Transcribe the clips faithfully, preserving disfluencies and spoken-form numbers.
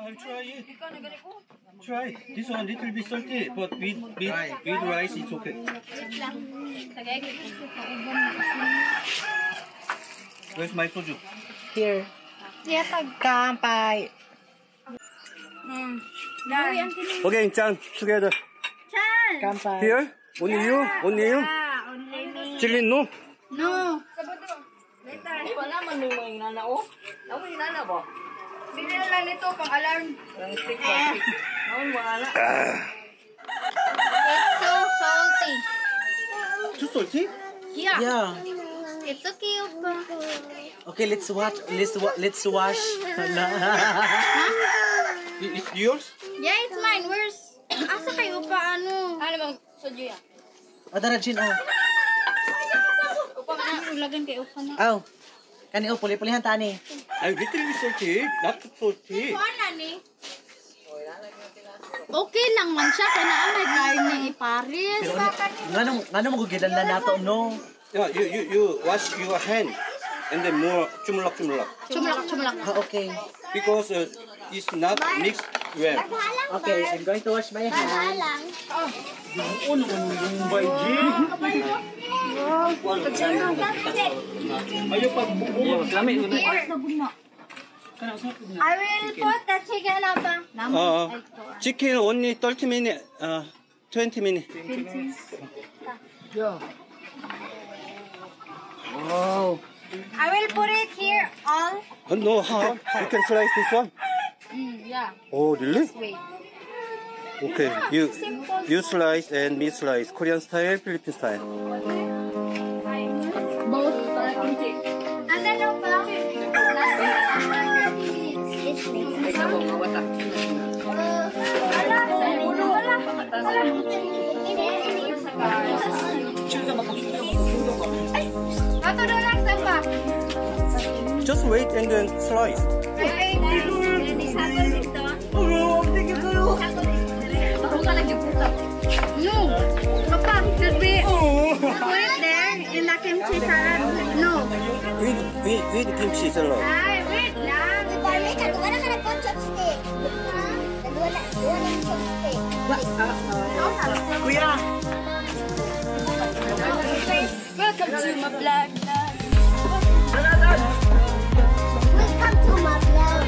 I'll try it. Try. This one little bit salty, but with with with rice it's okay. Where's my soju? Here. Kampai. Okay, Chan, together. Kampai. Here, only you, only you. Chili, no. No. Wala man mo yung nana o. Ako yung nana ba? Bigyan lang nito pang alarm. Noon wala. It's so salty. Too salty? Yeah. Yeah. It's okay, Opa. Okay, let's watch. Let's wa let's wash. It's yours? Yeah, it's mine. Where's... Asa kayo pa ano? Ano bang soju yan? Adara Jin oh. Upa na. Ulagan kay Upa na. Aw. Kani oh puli-pulihan tani. I'm little bit salty, not too salty. Ano ni? Okay lang man siya. Kaya na may karne ipares. Pero ngano ngano magugilan na nato no. Yeah, you you you wash your hand and then more chumulak chumulak Chumlak, chumlak. Ah, okay. because uh, it's not mixed well. Okay, I'm going to wash my hand. Ayo pag I will put the chicken up. Uh, chicken only thirty minutes, uh, twenty minutes. Wow. I will put it here all. Oh, no, how? You can slice this one? Mm, yeah. Oh, really? Wait. Okay, you you slice and me slice. Korean style, Philippine style. Both. And then Opa. Ato do lang sapa. Just wait and then slice. No, Papa, should we put it there in the kimchi salad? No. With with with kimchi salad. Ay, wait lang. Dami ka, wala ka na po chopstick. Wala, wala yung chopstick. Kuya. Welcome to my vlog. Welcome to my vlog.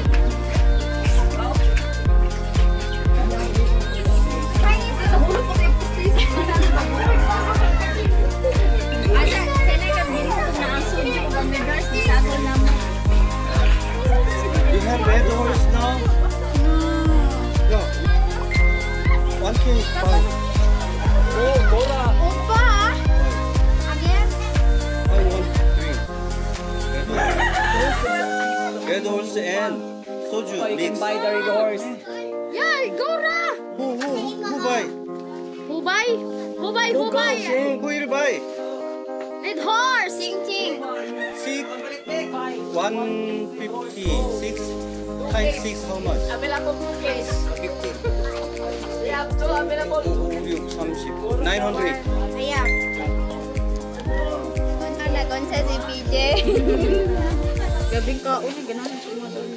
You have red horse now? Yeah. One K five. Oh, Dora. Opa! Again? I want drink. Red horse and soju You can mix. buy the red horse. Yeah, Gora! Who who who buy? Who buy? Who buy? Who buy? Who will buy? Red horse! Ching ching! Six one fifty six times six how much? Available cookies. Fifty. We have two available. 오육 삼십 nine hundred. Ayan. Punta na kon sa si P J. Gabing ka, uli, ganahan siya mga doon.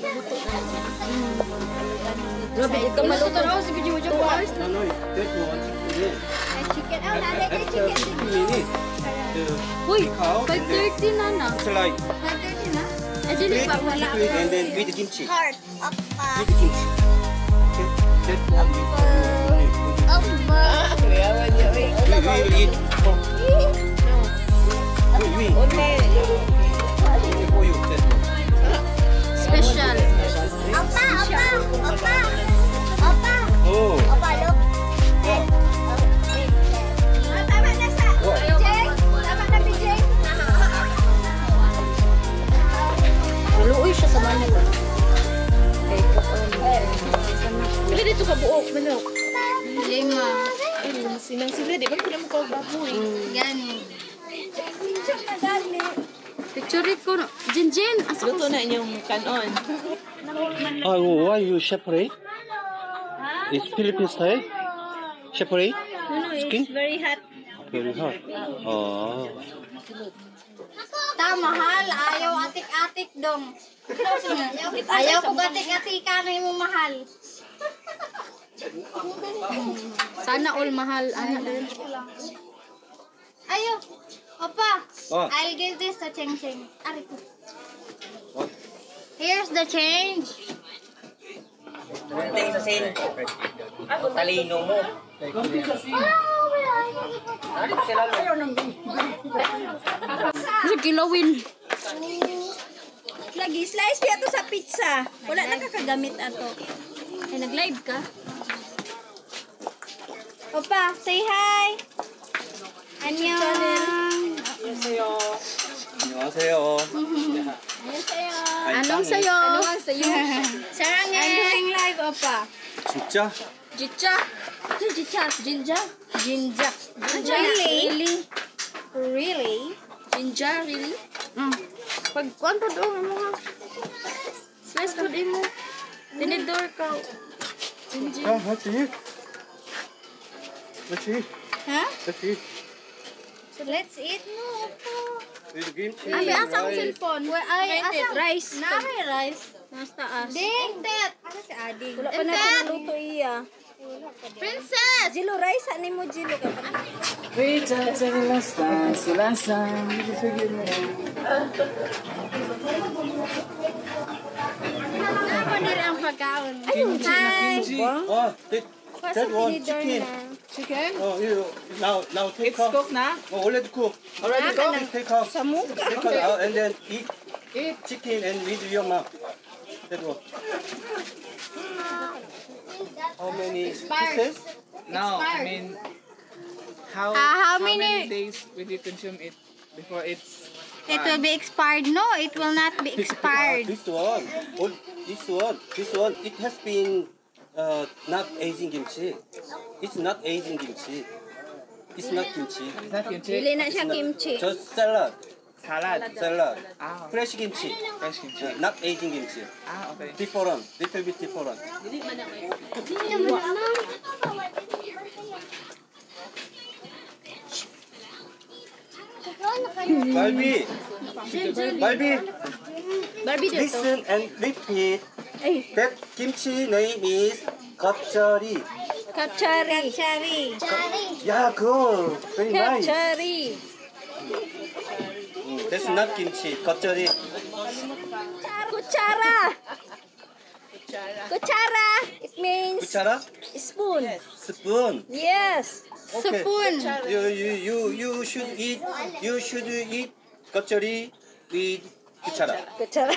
Grabe, ito maluto na ako si P J. Wajak ko ayos na. No, no, that one chicken. Ay, chicken. Oh, nanay kay chicken. fifty minutes. Uy, Cow and five then thirty na na. slide. five thirty na? Ay, dili pa, wala. And then with the kimchi. Heart, Oppa. With the kimchi. Okay. That one we Oppa. we will eat. Oh, we we. Only for you. That one. Special. Oppa, Oppa, Oppa. Oppa. Oh. Oppa, look. Tama na sa What? P J? Tama na P J? Naluoy siya sa manok. Pili dito ka buok, manok. Lima. Sinang sila, di ba pila mo ka baboy? Gani. Picture ko no. Jin Jin. Asa Luto na inyong kanon. Oh, why you separate? It's Philippine style. Separate. No, no, Skin? it's very hot. Very hot. Oh. Ta, mahal. Ayaw atik-atik dong. Ayaw ko atik-atikan mo mahal. Sana all mahal. Ano din? Ayaw. Opa, Oh. I'll give this to Cheng Cheng. Ari ko. What? Here's the change. Tingin sa sin. Talino mo. Sa kilawin. Lagi, slice niya to sa pizza. Wala na kakagamit ato. Ay, nag-live ka? Opa, say hi. Annyeong. 안녕하세요. Anong sayo? Anong sayo? Sarangin. I'm doing live, Opa. 진짜? Jicha. Jicha. Jinja. Jinja. Jinja. Really? Really? Really? Jinja, really? Mm. Pag kuan po doon mo nga. Slice po din mo. Tinidor ka. Jinja. 야, 같이. 같이. Huh? 같이. So let's eat. No, Opa. With kimchi. Abi, asang rice. cellphone? Where, ay, asang Rice. Nari rice. Nasa taas. Ding, tet. Ano si Ading? Wala pa And na then- naluto iya. Princess! Jilo rice, ano mo Jilo ka pa? Ako nila ang pagkaon. Ayun, hi! Oh, that, that one chicken. Chicken? Oh, you now now take out. Cook na? Oh, already cook. Already Take, take out. Sa muka. Take it out and then eat. Eat chicken and with your mouth. That one. How many pieces? No, I mean, how, Ah, how many, many- days will you consume it before it's It will be expired. No, it will not be Ah, expired. this one. Oh, this one. This one. It has been uh, not aging kimchi. It's not aging kimchi. It's not kimchi. it's not kimchi? Dili na siya kimchi. Just salad. Salad. Salad. Ah, Fresh kimchi. fresh kimchi. Uh, not aging kimchi. Ah, okay. Different. Little bit different. Barbie. Barbie. Barbie dito. Listen and repeat. That kimchi name is 겉절이. Kachari. Kachari. Yeah, good. Very nice. Kachari. Mm, that's not kimchi. 겉절이. Kuchara. Kuchara. It means kuchara? spoon. Spoon. Yes. Okay. Spoon. You you you you should eat. You should eat 겉절이 with kuchara. Kuchara.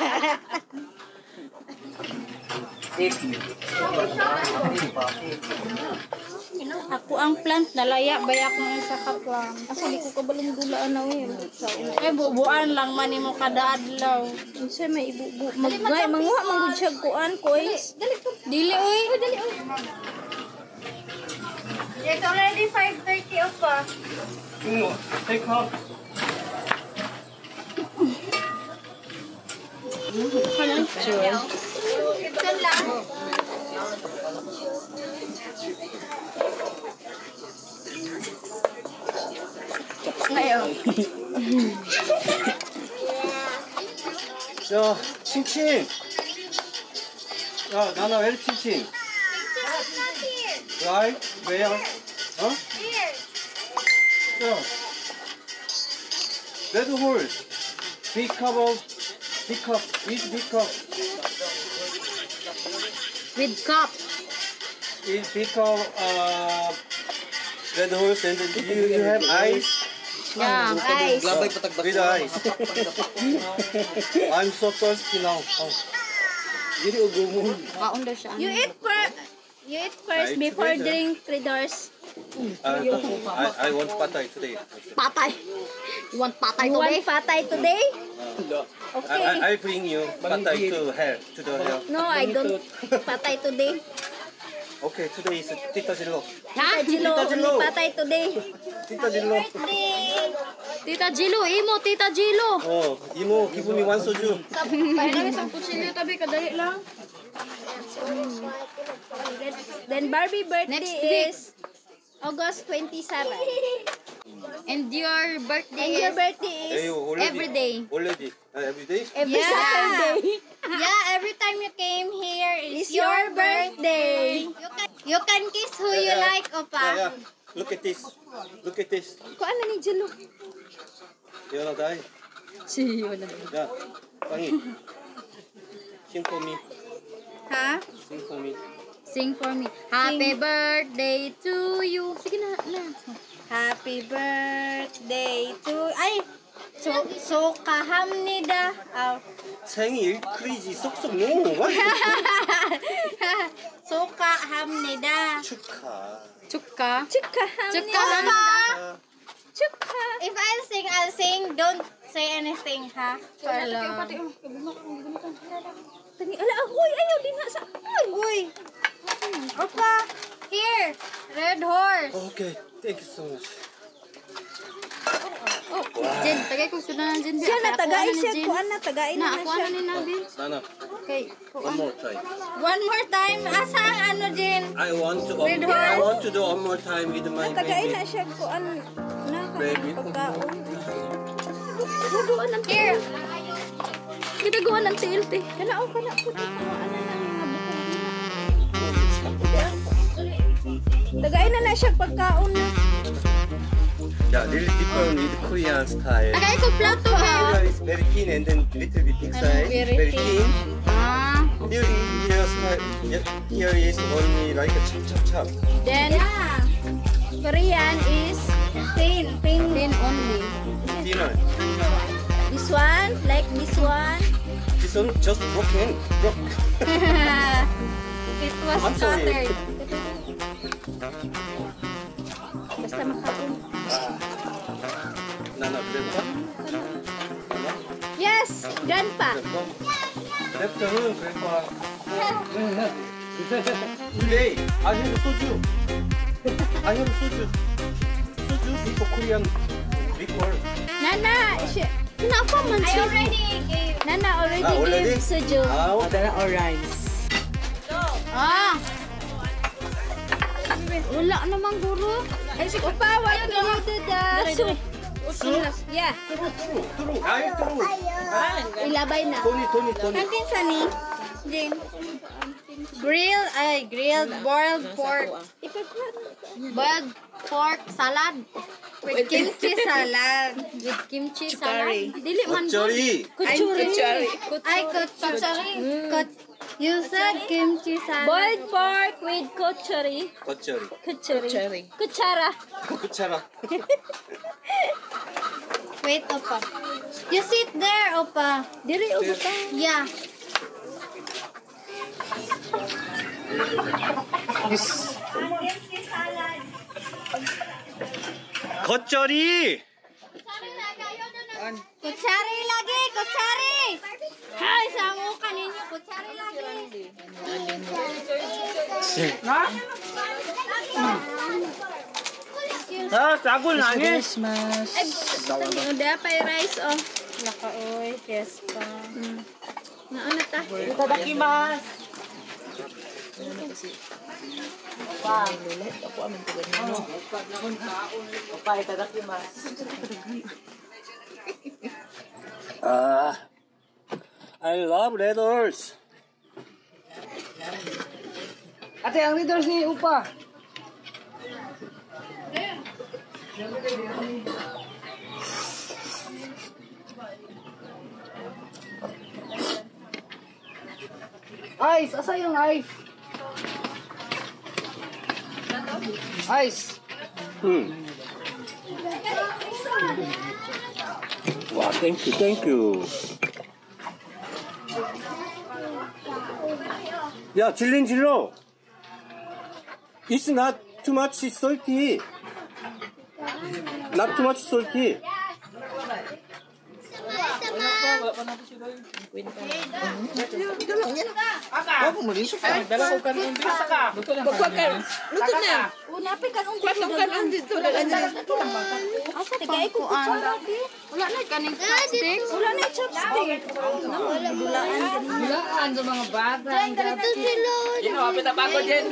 Ako ang plant, nalaya bayak mo sa kaplang. Ako di ko kabaling gulaan na eh. Eh, bubuan lang man mo kada adlaw. Unsay may ibubu maggay manguha manggud siya kuan coins. Dili oy. Dili oy. It's already five thirty pa. Mm, take off. Ito lang. 야, 칭칭. 야, 나나 왜 칭칭? Right? Where? 어? 야. Red horse. Big cup of big cup. Eat big cup. With cup. Eat big cup. Uh, red horse and then you you have ice. Yeah. Ice. With ice. I'm so thirsty now. Oh. Kaon daw siya. You eat first. You eat first Right, before together. drink three doors. Uh, I I want patay today. Patay. You want patay You today? want patay today? I, Okay. I, I bring you patay to hell to the hell. No, I don't patay today. Okay, today is Tita Jilo. Ha? Jilo, Tita Jilo. only patay today. Tita Jilo. Tita Jilo, imo, Tita Jilo. 어, 이모 기분이 완소주. Kaya namin sa kutsilyo tabi, kadali lang. Then Barbie birthday Next week. is August twenty-seven. And your birthday And your is birthday is Hey, already, every day. Already. Uh, every day? every Yeah. Saturday. Yeah, every time you came here, it's, It's your birthday. You can, you can kiss who you Yeah, yeah. like, Opa. Yeah, yeah. Look at this. Look at this. Kuan na ni Jelo. You wanna die? Si, wala na. Yeah. Pangi. Sing for me. Ha? Sing for me. Sing for me. Happy birthday to you. Sige na, na. Happy birthday to ay So, so kahamnida. Oh. 생일 크리지 쏙쏙 너무 많이 So kahamnida. 축하. Chuka. Chuka Chuka hamnida. hamnida. Chuka. If I'll sing, I'll sing. Don't say anything, ha? For long. Tani ala agoy ayaw din na sa ay. Uy. Opa. Here. Red horse. Okay, thank you so much. Oh, Jen, tagay ko sudan Jen. Siya na tagay Ako, ano, siya Jen? kuan na tagay Na, na ako siya. ano ni Nabi? Nana, Okay. one more time. One more time. Asa ano, Jen? I want to. Red I horse. want to do one more time with my Tagay baby. na siya kuan na Baby. pagkaon. Duduan ng Here. Gidagawa ng T L T. Kana o kana ko ano na nga bukong. Tagay na na siya pagkaon na. Yeah, really different with Korean style. Tagay ko plato ha. Here is very thin and then little bit big size. very Very thin. thin. Ah. Here, here, style, yeah, here is only like a chop chop chop. Then, Korean is thin, thin. thin only. Thinner. This one, like this one. This one just broken. Broke. It was I'm sorry. scattered. Basta makaon. Nana, grandpa. Nana, Yes, grandpa. grandpa. Good afternoon, grandpa. Today, I have soju. I have soju. Soju before Korean before. Nana, siya. Kenapa man I siya? already gave. Nana already, Ah, already? gave suju. Ah, okay. Ah. Wala namang guro. Ay, si Opa, what do you do the soup? Soup? Yeah, True, true, true. Ay, true. ilabay na. Tony, Tony, Tony. Kantin sani? Jane. Grilled, ay, grilled boiled pork. Ipagkuha na. Boiled pork salad. With kimchi salad. With kimchi salad. Dili man good. Ochori. Kutsuri. Ay, kutsuri. Kut You said kimchi salad. Boiled pork with kutsuri. Ochori. Kutsuri. Kutsara. Kuchara. Wait, Opa. You sit there, Opa. Diri ubo ka. Yeah. 겉절이. Kutsari lagi, kutsari. Hay, samo ka ninyo, kutsari lagi. 아, 싹을 아니? Ay, tani udah pa yung rice oh. Naka, oy, yes pa. Nauna ta. 아, I love red horse. Ate, ang leaders ni Upa. Ice! Asa yung ice? Ice! Hmm. 와, thank you, thank you. 야, 질린 질러. It's not too much salty. Not too much salty. Dala ko kan undi. Asa ka? Luto lang. Luto na. Unapi kan ung dito kan dito. Asa tigay ko kutsara. Wala na kaning chopstick. Wala na yung chopstick. Wala bulaan. Bulaan sa mga bata. Ang gabi. sila. Yun, wapit na bago dyan.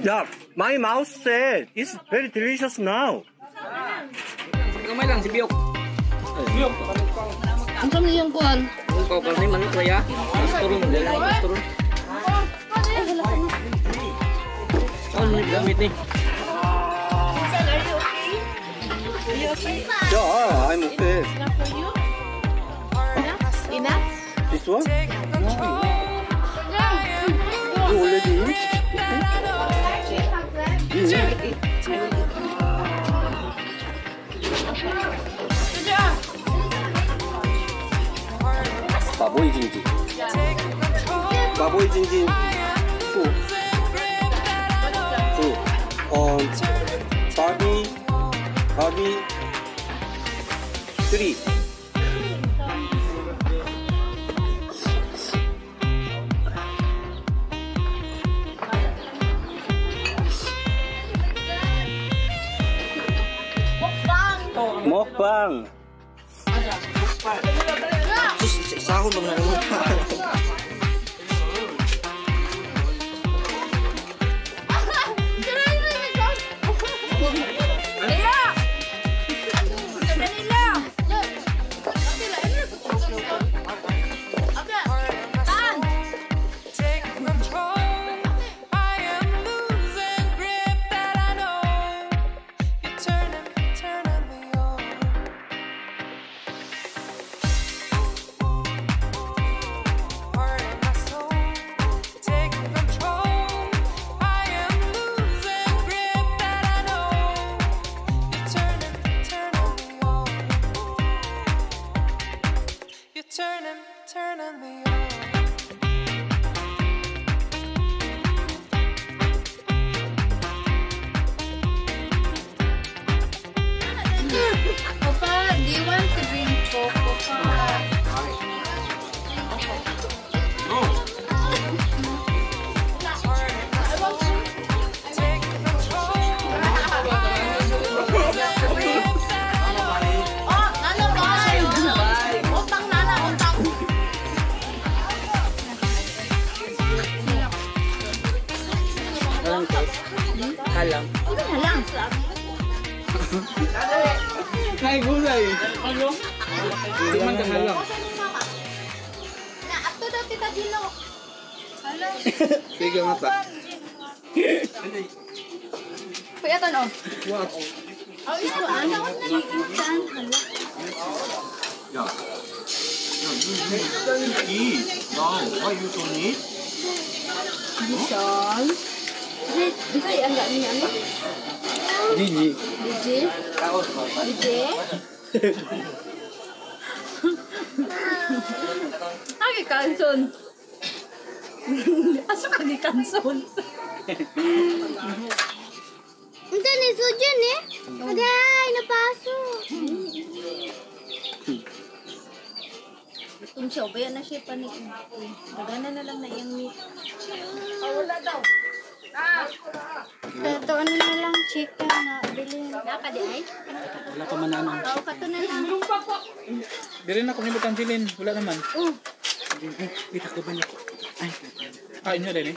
Yeah, my mouth said it's very delicious now. Kamay lang si Biok. Biok. Ang kami yung kuhan. Ang kau kasi manok ya. Mas turun dali, mas turun. Oh, ni gamit ni. Yeah, I'm okay. Enough? This one? You already eat? 바보이 징징. 바보이 징징. 투. 투. 어, 바비. 바비. 쓰리. Mukbang. Sus, sahur bang na mo. Turning, turning me on. Papa, do you want to drink Coke, Papa? Halang. Halang. Nay gulay. Ano? Hindi man ka halang. Na, ato daw tita Dino. Halang. Sige mata. Kuya Ton, oh. What? Oh, ito, ano? Saan? Halang. Bison. Bisa ya enggak nih ano? Gigi. Gigi. Gigi. Lagi kanson. Asok lagi kanson. Ito ni Sujan eh. Agay, napasok. Kung siya, bayan na siya panik. Magana na lang na yung meat. Wala daw. Ito ano na lang, chicken na bilhin. Naka di ay? Wala pa mananang. Tao ka to na lang. Di rin ako nilutang silin. Wala naman. Oh. Wait, ako ba niya? Ay, kain nyo rin eh.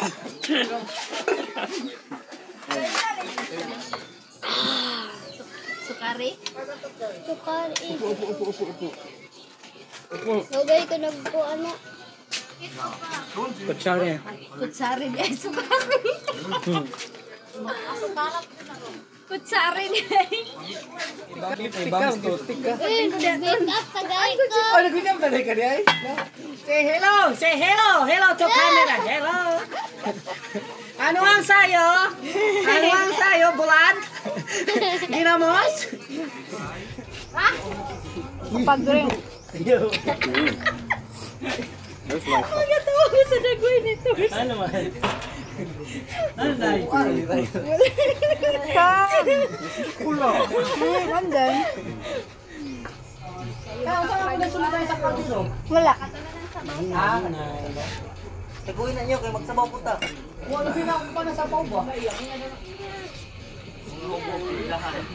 Sukari? Sukar eh. Upo, upo, upo, upo, upo. Upo. Lagay ko nagkuhan na. Kutsari. Kutsari di ay sukari. Kutsari di ay. Ikaw, tustik ka. Eh, make up sa gay ko. Oh, nagwikam ba ka di ay? Say hello, say hello, hello to camera, hello. Ano ang sayo? Ano ang sayo, bulan? Ginamos? Kapag rin. That's my fault. Nagatawa ko sa dagway nito. Ano man? Ano na? Pula. Ay, nandun. Kaya saan ako nasunod sa kaldero? Wala. Ah, taguin na niyo kay magsabaw punta. Wala pinako pa na sa pau ba?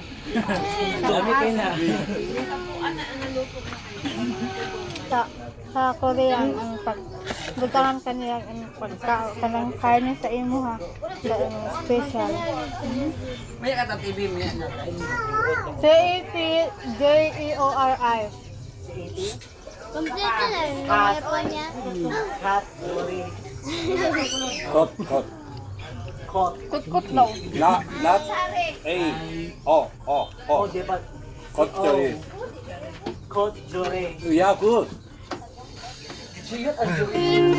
Dami kayo na. Ta. sa Korean ang pag butangan kanila ang pagka kanang karne sa imo ha. Sa ano, special. May kata T V mo yan. C A T J E O R I. Kompleto na yung mga po niya. Cut, curry, 컷, 컷. cut. Kutkut daw. 나, not A. 어, 어, Oh, 어. diba? 겉절이. Cut, jure. 야, 굿. Siyot ang jure.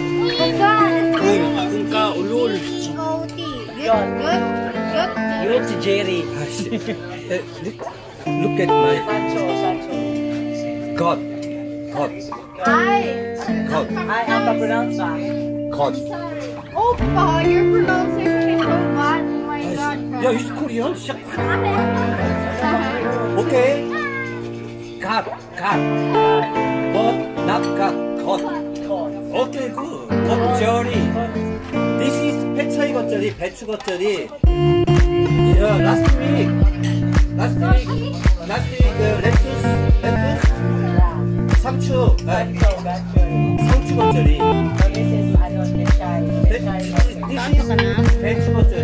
꿍까 울룰. G O T. Good. Good. Good. Yun si Jerry. 아씨. Look, look at my Sancho, Sancho. 컷. 컷. Hi. 컷. Ay, ang pa-pronounce ba? 컷. Opa, your pronunciation is so bad. Oh my god. 야, it's Korean. 진짜. 오케이. 갓, 갓. But not 갓. 컷. 오케이, 굿. 겉절이. This is 페차이 겉절이, 배추 겉절이. Yeah, last week. Last week. Last week, uh, lettuce. lettuce. 상추. 아, Sancho, Sancho. 상추 겉절이. So this is, ano, Deshay. This is 배추 겉절이.